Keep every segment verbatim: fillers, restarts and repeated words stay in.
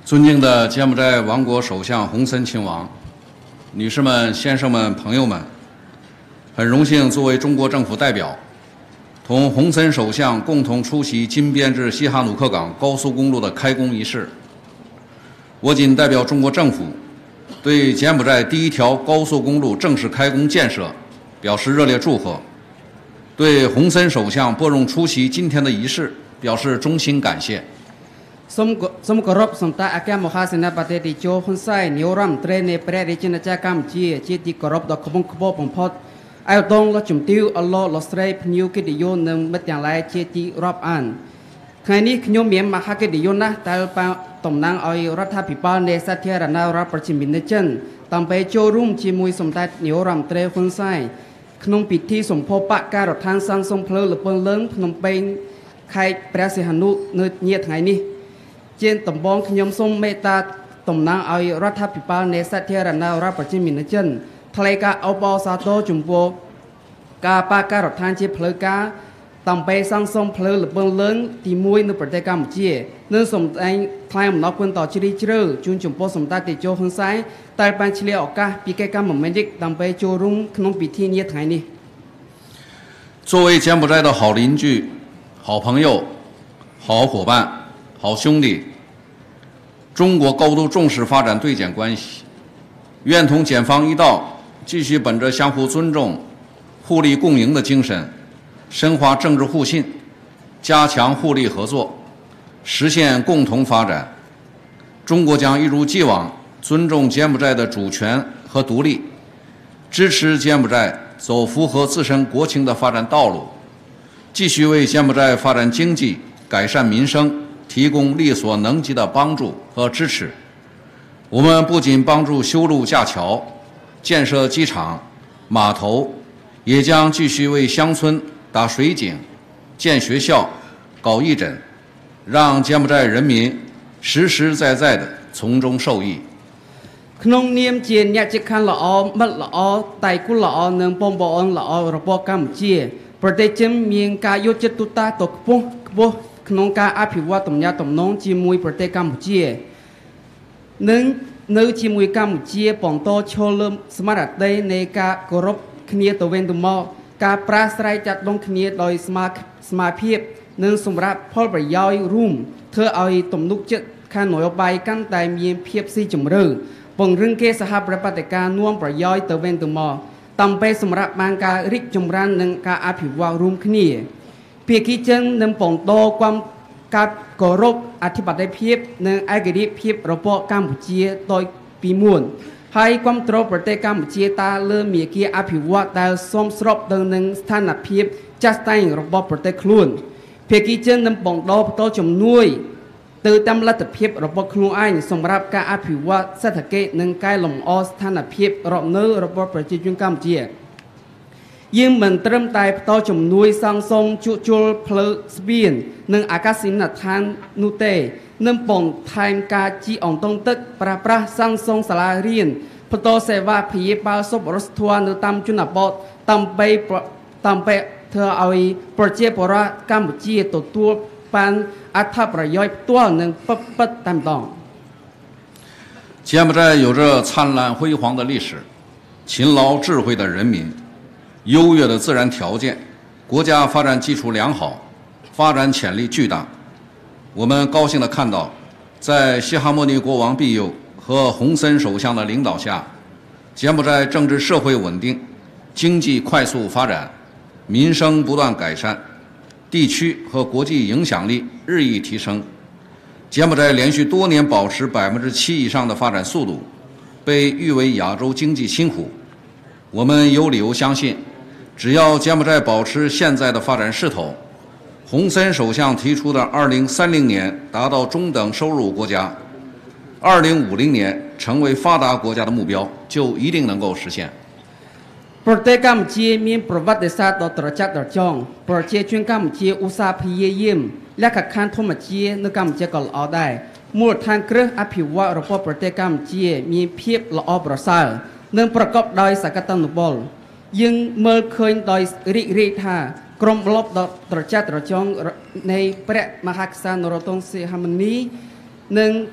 尊敬的柬埔寨王国首相洪森亲王，女士们、先生们、朋友们，很荣幸作为中国政府代表，同洪森首相共同出席金边至西哈努克港高速公路的开工仪式。我谨代表中国政府，对柬埔寨第一条高速公路正式开工建设表示热烈祝贺，对洪森首相拨冗出席今天的仪式表示衷心感谢。 សូមសូមគោរពសម្ដេចអគ្គមហាសេនាបតីតេជោហ៊ុនសែននាយករដ្ឋមន្ត្រីនៃព្រះរាជាណាចក្រកម្ពុជាជាទីគោរពដ៏ខ្ពង់ខ្ពស់បំផុតអាយឧត្តមលោកជំទាវអឡូលោកស្រីភ្ញៀវកិត្តិយសនិងមិត្តទាំងឡាយជាទីរាប់អានថ្ងៃនេះខ្ញុំមានមហាកិត្តិយសណាស់ដែលតំណាងឲ្យរដ្ឋាភិបាលនៃសាធារណរដ្ឋប្រជាមានិតចិនដើម្បីចូលរួមជាមួយសម្ដេចនាយករដ្ឋមន្ត្រីហ៊ុនសែនក្នុងពិធីសម្ពោធបកការដ្ឋានសាងសង់ផ្លូវលពើលឹងភ្នំពេញខេត្តព្រះសីហនុនៅនាថ្ងៃនេះ ជាតំបងខ្ញុំសូមមេត្តាតំណាងឲ្យរដ្ឋាភិបាលនៃសាធារណរដ្ឋប្រជាមានិតចិនថ្លែងការអបអរសាទរចំពោះការបកការដ្ឋានជាផ្លូវការដើម្បីសាងសង់ផ្លូវលពើលឹងទីមួយនៅប្រទេសកម្ពុជានិងសូមតែងថ្លែងអំណរគុណដល់ជ្រាលជ្រៅជូនចំពោះសម្ដេចតេជោហ៊ុនសែនដែលបានឆ្លៀតឱកាសពីកិច្ចកម្មមិននេះដើម្បីចូលរួមក្នុងពិធីនាថ្ងៃនេះ作为柬埔寨的好邻居、好朋友、好伙伴、好兄弟，中国高度重视发展对柬关系，愿同柬方一道，继续本着相互尊重、互利共赢的精神，深化政治互信，加强互利合作，实现共同发展。中国将一如既往尊重柬埔寨的主权和独立，支持柬埔寨走符合自身国情的发展道路，继续为柬埔寨发展经济、改善民生 提供力所能及的帮助和支持。我们不仅帮助修路架桥、建设机场、码头，也将继续为乡村打水井、建学校、搞义诊，让柬埔寨人民实实在在的从中受益。 ក្នុងនាមជាអ្នកជិតខាងល្អមិត្តល្អតៃគូល្អនិងបងប្អូនល្អរបស់កម្ពុជាប្រទេសចិនមានការយកចិត្តទុកដាក់ទៅខ្ពស់ខ្ពស់ ក្នុងការអភិវឌ្ឍទំនាក់ទំនងជាមួយប្រទេសកម្ពុជានិងនៅជាមួយកម្ពុជាបន្តឈលលើស្មារតីនៃការគោរពគ្នាទៅវិញទៅមកការប្រាស្រ័យចាត់ដងគ្នាដោយស្មារស្មារភាពនិងសម្រាប់ផលប្រយោជន៍រួមធ្វើឲ្យទំនុកចិត្តខាងនយោបាយកាន់តែមានភាពស៊ីជម្រៅពង្រឹងគេសហប្រតិការនាំប្រយោជន៍ទៅវិញទៅមកដើម្បីសម្រាប់បានការរីកចម្រើននិងការអភិវឌ្ឍរួមគ្នា ភាគីចិននឹងបន្តความការគោរពអធិបតេយ្យភាពនិងឯករាជ្យភាពរបស់កម្ពុជាដោយពីមុនហើយគ្រប់គ្រងប្រទេសកម្ពុជាតាលើមាគ៌ាអភិវឌ្ឍដែលសមស្របទៅនឹងស្ថានភាពចាស់ស្ដែងរបស់ប្រទេសខ្លួនភាគីចិននឹងបន្តបន្តជំនួយទៅតាមលទ្ធភាពរបស់ខ្លួនឯងសម្រាប់ការអភិវឌ្ឍសេដ្ឋកិច្ចនិងកែលម្អស្ថានភាពរកនៅរបស់ប្រជាជនកម្ពុជា យើងមិនត្រឹមតែបន្តជំនួយសាងសង់ជួសជុលផ្លូវស្ពាននិងអាកាសយានដ្ឋាននោះទេនឹងបន្ថែមការជីអន្តងទឹកប្រាប្រាស់សាងសង់សាលារៀនបន្តសេវាព្យាបាលសប្បុរសធម៌នៅតាមជនបទដើម្បីដើម្បីធ្វើឲ្យប្រជាពលរដ្ឋកម្ពុជាទទួលបានអត្ថប្រយោជន៍ផ្ទាល់និងពិតពិតតែម្ដង柬埔寨有着灿烂辉煌的历史，勤劳智慧的人民， 优越的自然条件，国家发展基础良好，发展潜力巨大。我们高兴地看到，在西哈莫尼国王庇佑和洪森首相的领导下，柬埔寨政治社会稳定，经济快速发展，民生不断改善，地区和国际影响力日益提升。柬埔寨连续多年保持百分之七以上的发展速度，被誉为亚洲经济新虎。我们有理由相信， 只要柬埔寨保持现在的发展势头，洪森首相提出的二零三零年达到中等收入国家，二零五零年成为发达国家的目标就一定能够实现。 ប្រទេសកម្ពុជាមានប្រវត្តិសាស្ត្រដ៏ត្រចះត្រចង់ប្រជាជនកម្ពុជាឧស្សាហ៍ព្យាយាមលក្ខខណ្ឌធម្មជាតិនៅកម្ពុជាក៏ល្អដែរមូលដ្ឋានគ្រឹះអភិវឌ្ឍរបស់ប្រទេសកម្ពុជាមានភាពល្អប្រសើរនិងប្រកបដោយសក្តានុពលយើងមើលឃើញដោយរីករាយថាក្រុមបលបដ៏ត្រចះត្រចង់នៃព្រះមហាក្សត្រនរោត្តមសីហមុនីនិង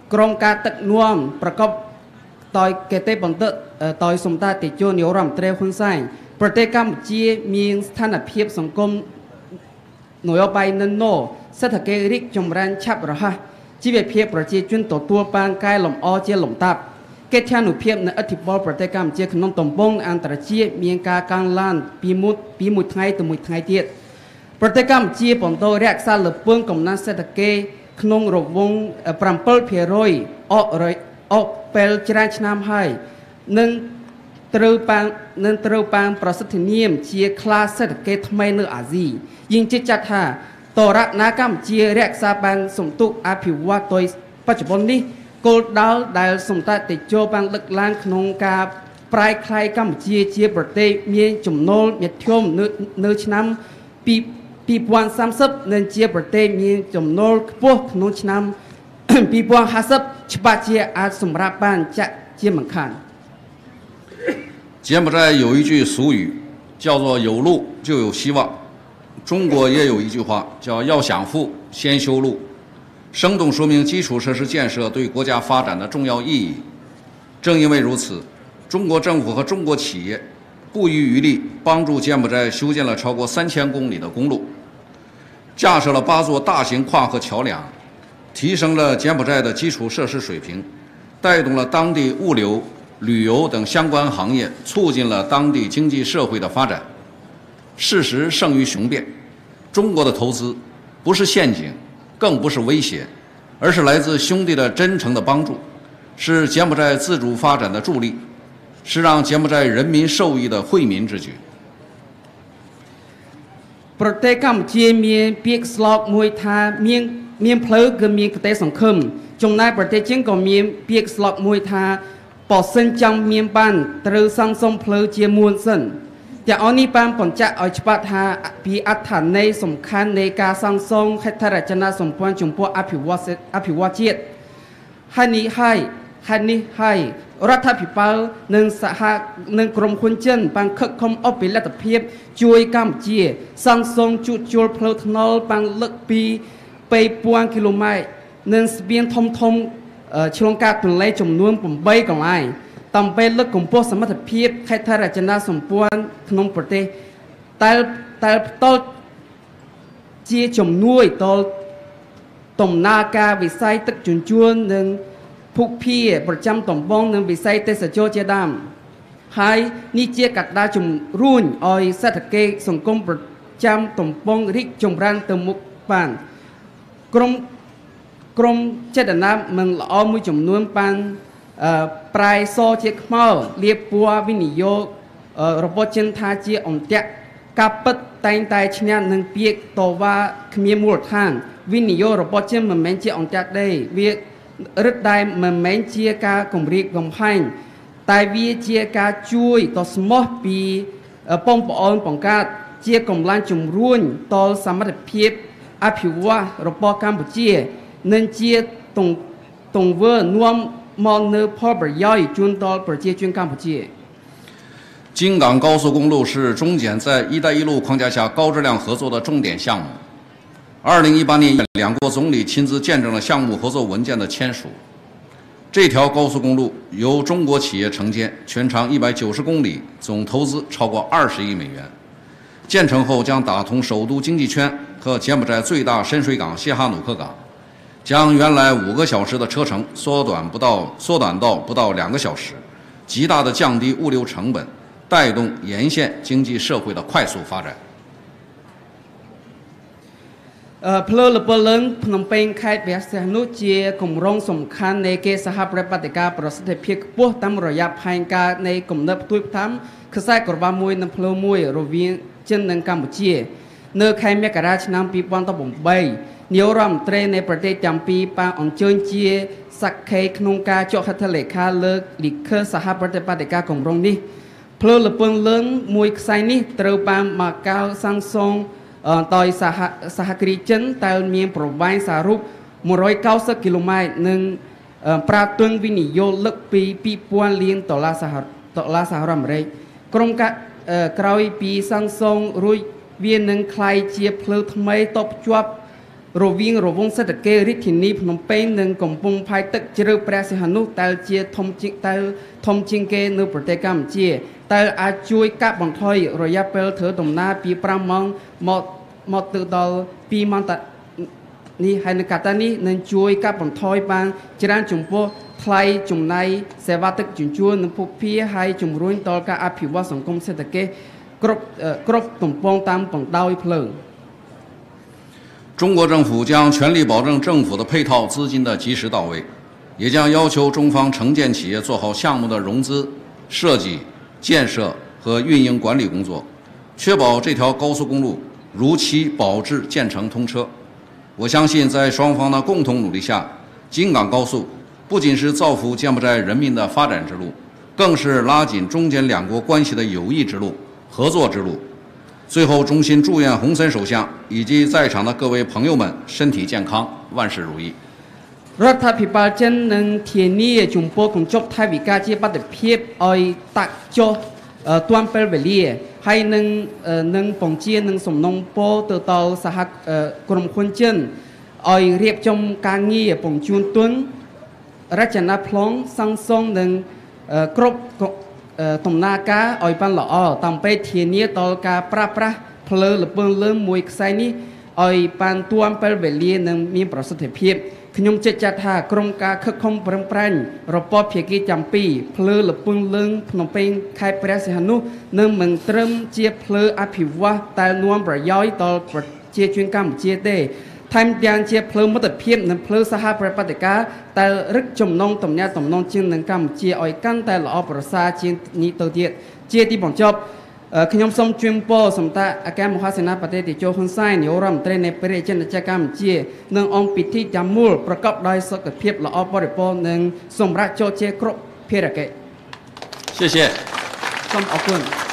ក្រមការទឹកនាំប្រកបតយកេតេបន្តតយសំតាតិជួនយោរ៉ាំត្រេហ៊ុនសែនប្រទេសកម្ពុជាមានស្ថានភាពសង្គមនយោបាយនិនណូសេដ្ឋកិច្ចរីកចម្រើនឆាប់រហ័សជីវភាពប្រជាជនទទួលបានកែលម្អជាលំដាប់កិត្យានុភាពនៃឥទ្ធិពលប្រទេសកម្ពុជាក្នុងតំបន់អន្តរជាតិមានការកើនឡើងពីមួយពីមួយថ្ងៃទៅមួយថ្ងៃទៀតប្រទេសកម្ពុជាបន្តរក្សាលើពងកំណើនសេដ្ឋកិច្ចក្នុងរង្វង់ 7% អកអកពេលច្រើនឆ្នាំហើយនឹងត្រូវបាននឹងត្រូវបានប្រសិទ្ធនាមជាខ្លាសេដ្ឋកិច្ចថ្មីនៅអាស៊ីយើងជឿចាត់ថាតរណាកម្ពុជារក្សាបានសន្ទុះអភិវឌ្ឍដោយបច្ចុប្បន្ននេះគោលដៅដែលសម្ដេចតេជោបានលើកឡើងក្នុងការប្រែក្លាយកម្ពុជាជាប្រទេសមានចំណូលមធ្យមនៅនៅឆ្នាំពីរពាន់សាមសិបនិងជាប្រទេសមានចំណូលខ្ពស់ក្នុងឆ្នាំពីរពាន់ហាសិបច្បាស់ជាអាចសម្រាប់បានចាក់ជាមិនខាន柬埔寨有一句俗语叫做有路就有希望中国也有一句话叫要想富先修路生动说明基础设施建设对国家发展的重要意义正因为如此中国政府和中国企业不遗余力帮助柬埔寨修建了超过三千公里的公路架设了八座大型跨河桥梁提升了柬埔寨的基础设施水平带动了当地物流旅游等相关行业促进了当地经济社会的发展事实胜于雄辩中国的投资不是陷阱更不是威胁而是来自兄弟的真诚的帮助是柬埔寨自主发展的助力是让柬埔寨人民受益的惠民之举ប្រទេសកម្ពុជាមានពាក្យស្លោកមួយថាមានមានផ្លូវគឺមានក្តីសង្ឃឹមចំណែកប្រទេសជើងក៏មានពាក្យស្លោកមួយថាបើសិនចង់មានបានត្រូវសង់សុំផ្លូវជាមួនសិនទាំងអស់នេះបានបញ្ជាក់ឲ្យច្បាស់ថាពីអត្ថន័យសំខាន់នៃការសាងសង់ហេដ្ឋារចនាសម្ព័ន្ធចំពោះអភិវឌ្ឍអភិវឌ្ឍជាតិហើយនេះហើយហើយនេះហើយរដ្ឋាភិបាលនិងសហនឹងក្រុមហ៊ុនចិនបានខិតខំអភិលទ្ធភាពជួយកម្ពុជាសាងសង់ជួសជុលផ្លូវថ្នល់បានលើកពីពីរពាន់គីឡូម៉ែត្រនិងស្ពានធំធំឆ្លងកាត់ទន្លេចំនួន8កន្លែងដើម្បីលើកកម្ពស់សមត្ថភាពហេដ្ឋារចនាសម្ព័ន្ធក្នុងប្រទេសតែតែផ្ទាល់ជាជំនួយដល់ដំណើរការវិស័យទឹកជញ្ជូននិងភូមិភាគប្រចាំតំបន់និងវិស័យទេសចរជាដើមហើយនេះជាកត្តាជំរុញឲ្យសេដ្ឋកិច្ចសង្គមប្រចាំតំបន់រីកចម្រើនទៅមុខបានក្រុមក្រុមចេតនាមិនល្អមួយចំនួនបានប្រែសជាខ្មៅលាបពណ៌វិនិយោគរបស់ចិនថាជាអន្ទាក់ការពិតតែងតែឈ្នះនឹងពាក្យតវ៉ាគ្មានមូលដ្ឋានវិនិយោគរបស់ចិនមិនមែនជាអន្ទាក់ទេវារឹតតែមិនមែនជាការគម្រាមកំហែងតែវាជាការជួយតស្មោះពីបងប្អូនបង្កើតជាកម្លាំងជំរុញដល់សមត្ថភាពអភិវឌ្ឍរបស់កម្ពុជានិងជាទង្ទង្វើនាំមកនៅផលប្រយោជន៍ជូនដល់ប្រជាជនកម្ពុជា京港高速公路是中柬在“一带一路”框架下高质量合作的重点项目。二零一八年，两国总理亲自见证了项目合作文件的签署。这条高速公路由中国企业承建，全长一百九十公里，总投资超过二十亿美元。建成后将打通首都经济圈和柬埔寨最大深水港谢哈努克港，将原来五个小时的车程缩短不到缩短到不到两个小时，极大的降低物流成本。带动沿线经济社会的快速发展。 ផ្លូវលពលលឹងភ្នំពេញខេត្តព្រះសីហនុជាគម្រោងសំខាន់នៃកិច្ចសហប្រតិបត្តិការប្រសិទ្ធភាពខ្ពស់តាមរយៈផែនការនៃគំនិតផ្ទួយផ្ថាំខ្សែក្រវ៉ាមួយនិងផ្លូវមួយរវាងចិននិងកម្ពុជានៅខែមករាឆ្នាំពីរពាន់ប្រាំបីនាយករដ្ឋមន្ត្រីនៃប្រទេសទាំងពីរបានអញ្ជើញជាសក្ខីក្នុងការចុះហត្ថលេខាលើកលិខិតសហប្រតិបត្តិការគម្រោងនេះផ្លូវលពងលឿងមួយខ្សែនេះត្រូវបានមកកៅសាងសង់ដោយសហសហគ្រាសចិនតែមានប្រវែងសរុបមួយរយកៅសិបគីឡូម៉ែត្រនិងប្រាក់ទុនវិនិយោគលើកពីពីរពាន់លានដុល្លារសហដុល្លារសហរដ្ឋអាមេរិកក្រុមការក្រោយពីសាងសង់រួចវានឹងក្លាយជាផ្លូវថ្មីតបភ្ជាប់រវាងរវងសេដ្ឋកិច្ចរាជធានីភ្នំពេញនិងកំពង់ផែទឹកជ្រៅព្រះសីហនុដែលជាធំជាងតែធំជាងគេនៅប្រទេសកម្ពុជាដែលអាចជួយកាត់បន្ថយរយៈពេលធ្វើដំណើរពីfiveម៉ោងមកមកទៅដល់twoម៉ោងតានេះហើយនៅកត្តានេះនឹងជួយកាត់បន្ថយបានច្រើនចំពោះថ្លៃចំណាយសេវាទឹកជញ្ជូននិងភពភារហើយជំរុញដល់ការអភិវឌ្ឍសង្គមសេដ្ឋកិច្ចគ្រប់គ្រប់ទំព័រតាមបណ្ដោយផ្លូវ中国政府将全力保证政府的配套资金的及时到位，也将要求中方承建企业做好项目的融资、设计、建设和运营管理工作，确保这条高速公路如期保质建成通车。我相信，在双方的共同努力下，京港高速不仅是造福柬埔寨人民的发展之路，更是拉紧中柬两国关系的友谊之路、合作之路。 最后，衷心祝愿洪森首相以及在场的各位朋友们身体健康，万事如意。 រដ្ឋាភិបាលចិននឹងធានាចំពោះកញ្ចប់ថវិកាជាបាតុភិបឲ្យតាក់ចុះទាន់ពេលវេលាហើយនឹងនឹងបង្ជានឹងសំណុំពរទៅដល់សហក្រុមហ៊ុនចិនឲ្យរៀបចំការងារបញ្ជូនទុនរចនាប្លង់សាងសង់នឹងគ្រប់ ដំណើរការឲ្យបានល្អតាមពេលធានាដល់ការប្រើប្រាស់ផ្លូវលពើលើមួយខ្សែនេះឲ្យបានទាន់ពេលវេលានិងមានប្រសិទ្ធភាពខ្ញុំជឿជាក់ថាក្រុមការខិតខំប្រឹងប្រែងរបស់ភាគីទាំងពីរផ្លូវលពើលើភ្នំពេញខេត្តព្រះសីហនុនឹងមិនត្រឹមជាផ្លូវអភិវឌ្ឍតែនាំប្រយោជន៍ដល់ប្រជាជនកម្ពុជាទេថែមទាំងជាផ្លូវមិត្តភាពនិងផ្លូវសហប្រតិបត្តិការតែរឹកចំណងទំនាក់ទំនងជាងនឹងកម្ពុជាឲ្យកាន់តែល្អប្រសើរជាងនេះទៅទៀតជាទីបញ្ចប់ខ្ញុំសូមជូនពរសម្ដេចអគ្គមហាសេនាបតីតេជោហ៊ុនសែននាយករដ្ឋមន្ត្រីនៃព្រះរាជាណាចក្រកម្ពុជានឹងអង្គពិធីទាំងមូលប្រកបដោយសុខភាពល្អបរិបូរណ៍និងសម្រាប់ចូលជាគ្រប់ភារកិច្ច谢谢សូមអរគុណ